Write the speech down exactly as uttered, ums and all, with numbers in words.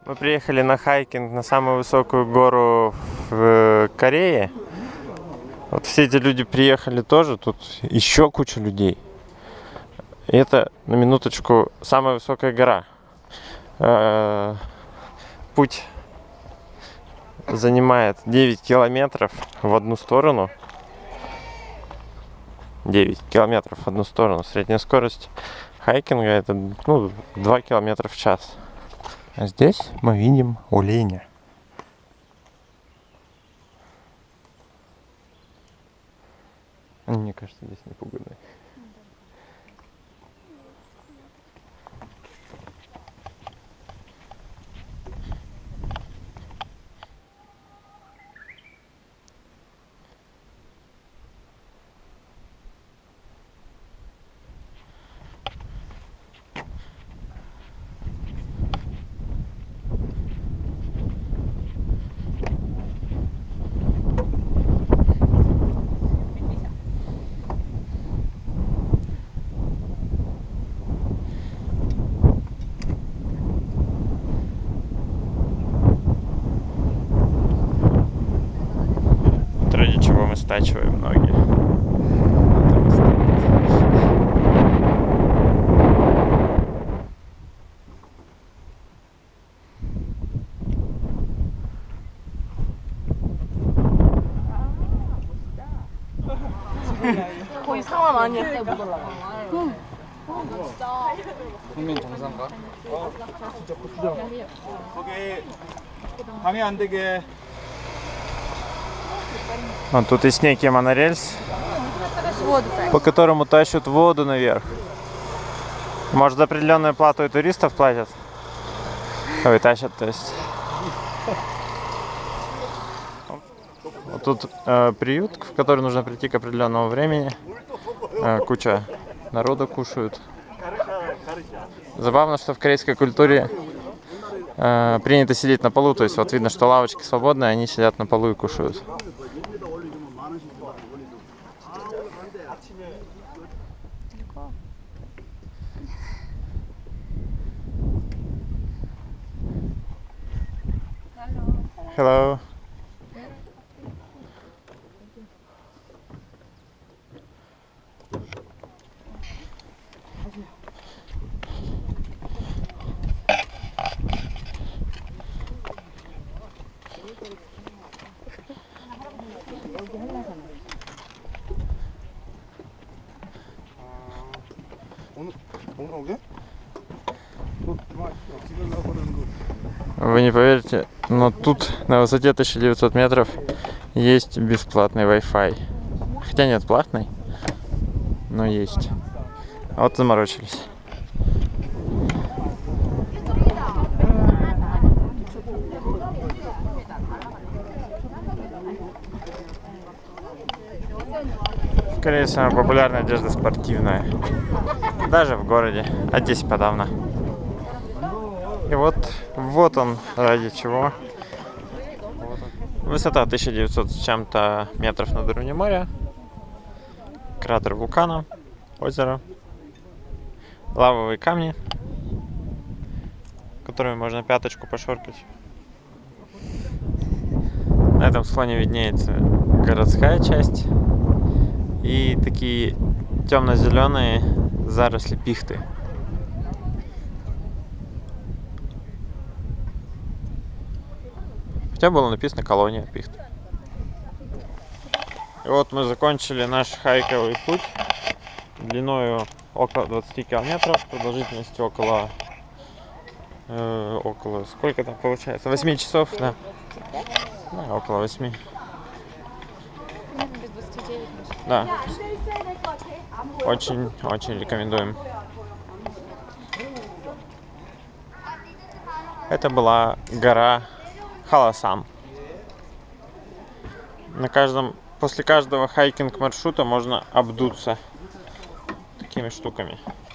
Мы приехали на хайкинг на самую высокую гору в Корее. Вот все эти люди приехали тоже, тут еще куча людей. И это, на минуточку, самая высокая гора. Путь занимает девять километров в одну сторону. девять километров в одну сторону. Средняя скорость хайкинга это ну, два километра в час. А здесь мы видим оленя. Мне кажется, здесь непуганные. Ради чего мы стачиваем ноги. 거의 상암 아니야? 응. 국민 정상가? 어, 진짜 고추장. 거기 방해 안 되게. Вот тут есть некий монорельс, по которому тащат воду наверх. Может, за определенную плату и туристов платят? Ой, тащат, то есть. Вот тут э, приют, в который нужно прийти к определенному времени. Э, куча народа кушают. Забавно, что в корейской культуре э, принято сидеть на полу. То есть вот видно, что лавочки свободные, они сидят на полу и кушают. Hello. Вы не поверите, но тут на высоте тысяча девятьсот метров есть бесплатный Wi-Fi. Хотя нет, платный, но есть. Вот заморочились. В Корее самая популярная одежда спортивная. Даже в городе, а здесь подавно. И вот, вот он ради чего. Высота тысяча девятьсот с чем-то метров над уровнем моря. Кратер вулкана, озеро, лавовые камни, которыми можно пяточку пошоркать. На этом склоне виднеется городская часть и такие темно-зеленые заросли пихты. Хотя было написано колония пихты. И вот мы закончили наш хайковый путь длиною около двадцати километров, продолжительностью около э, около сколько там получается? восьми часов, да? Да, около восьми. Да. Очень, очень рекомендуем. Это была гора Халасам. На каждом, после каждого хайкинг маршрута можно обдуться такими штуками.